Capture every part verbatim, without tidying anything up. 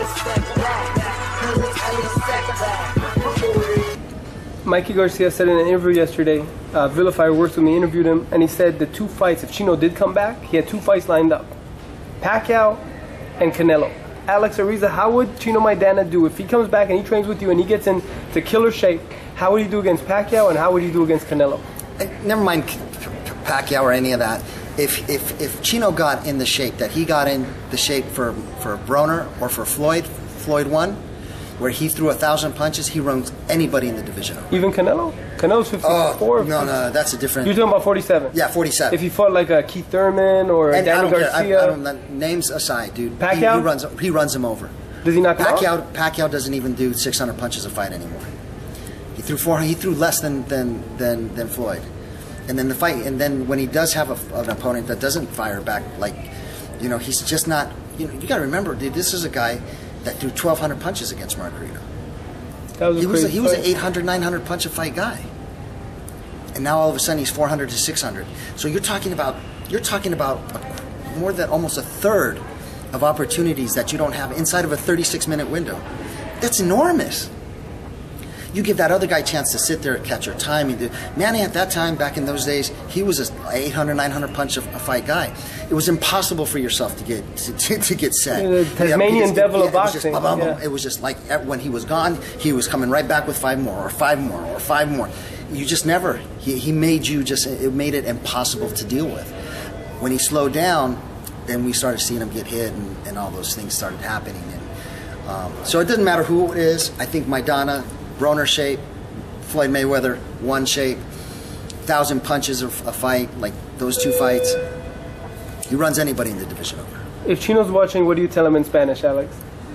Mikey Garcia said in an interview yesterday, uh, Villafire worked with me, interviewed him, and he said the two fights, if Chino did come back, he had two fights lined up. Pacquiao and Canelo. Alex Ariza, how would Chino Maidana do if he comes back and he trains with you and he gets into killer shape? How would he do against Pacquiao and how would he do against Canelo? Never mind Pacquiao or any of that. If, if, if Chino got in the shape that he got in the shape for, for Broner or for Floyd, Floyd won, where he threw a thousand punches, he runs anybody in the division over. Even Canelo? Canelo's fifty-four. Oh, no, no, that's a different... You're talking about forty-seven? Yeah, forty-seven. If he fought like a Keith Thurman or a Daniel Garcia... I, I don't, names aside, dude. Pacquiao? He, he, runs, he runs him over. Does he knock him Pacquiao, out? Pacquiao doesn't even do six hundred punches a fight anymore. He threw four. He threw less than, than, than, than Floyd. And then the fight, and then when he does have a, an opponent that doesn't fire back, like, you know, he's just not... You know, you got to remember, dude, this is a guy that threw twelve hundred punches against Margarito. That was a he was a, he was an fight. eight hundred, nine hundred punch a fight guy, and now all of a sudden he's four hundred to six hundred. So you're talking about you're talking about a, more than almost a third of opportunities that you don't have inside of a thirty-six minute window. That's enormous. You give that other guy a chance to sit there and catch your time. Manny at that time, back in those days, he was an eight hundred, nine hundred punch a, a fight guy. It was impossible for yourself to get to, to, to get set. Yeah, the Tasmanian yeah, devil yeah, of boxing. It was, just, yeah. it was just like when he was gone, he was coming right back with five more, or five more, or five more. You just never. He, he made you just. It made it impossible to deal with. When he slowed down, then we started seeing him get hit, and, and all those things started happening. And um, so it doesn't matter who it is. I think Maidana, Broner shape, Floyd Mayweather, one shape, thousand punches of a fight, like those two fights. He runs anybody in the division over. If Chino's watching, what do you tell him in Spanish, Alex?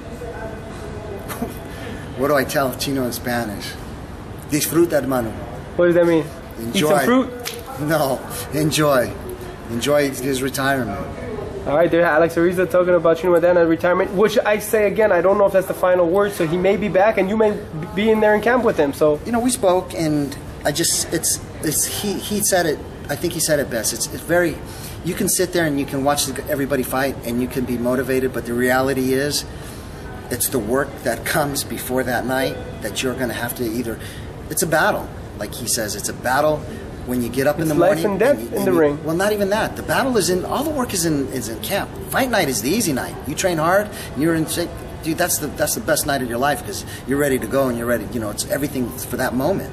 What do I tell Chino in Spanish? Disfruta, hermano. What does that mean? Enjoy. Eat some fruit? No, enjoy. Enjoy his retirement. All right, there, Alex Ariza talking about Chino Maidana retirement, which I say again, I don't know if that's the final word, so he may be back and you may be in there in camp with him. So you know, we spoke, and I just it's it's he he said it. I think he said it best. It's it's very. You can sit there and you can watch everybody fight and you can be motivated, but the reality is, it's the work that comes before that night that you're going to have to either. It's a battle, like he says. It's a battle. When you get up it's in the morning, life and death and you, in and the you, ring. Well, not even that. The battle is in. All the work is in is in camp. Fight night is the easy night. You train hard. You're in shape, dude. That's the that's the best night of your life because you're ready to go and you're ready. You know, it's everything for that moment.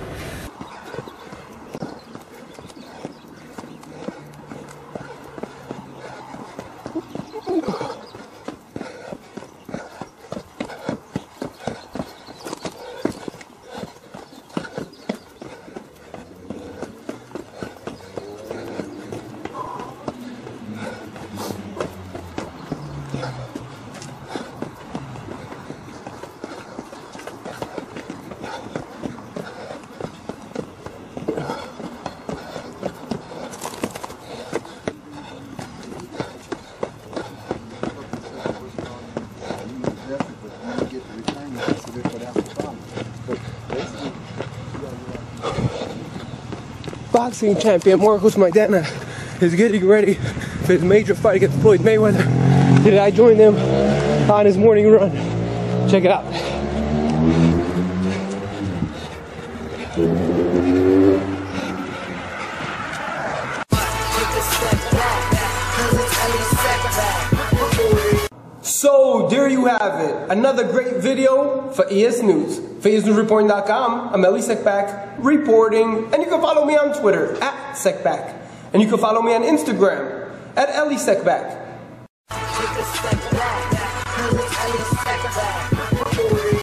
Boxing champion Marcos Maidana is getting ready for his major fight against Floyd Mayweather. Today I joined him on his morning run. Check it out. So there you have it, another great video for E S News. For E S News Reporting dot com, I'm Eli Sekback reporting, and you can follow me on Twitter at Sekback, and you can follow me on Instagram at Eli Sekback.